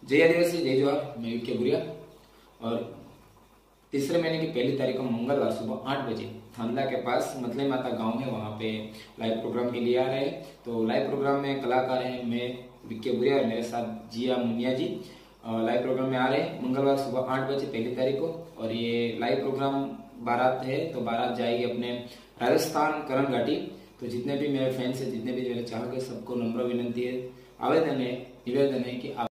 जय आदिवासी जय जवाहर। मैं विक्की बुरिया। और तीसरे महीने की 1 तारीख को मंगलवार सुबह 8 बजे थांदला के पास मतले माता गांव है, वहाँ पे लाइव प्रोग्राम के लिए आ रहे हैं। तो लाइव प्रोग्राम में कलाकार हैं मैं विक्की बुरिया और मेरे साथ जिया मुनिया जी लाइव प्रोग्राम में आ रहे हैं मंगलवार सुबह 8 बजे 1 तारीख को। और ये लाइव प्रोग्राम बारात है, तो बारात जाएगी अपने राजस्थान करण घाटी। तो जितने भी मेरे फैंस हैं, जितने भी मेरे चाहक है, सबको नम्र विनंती है, आवेदन है, निवेदन है कि आप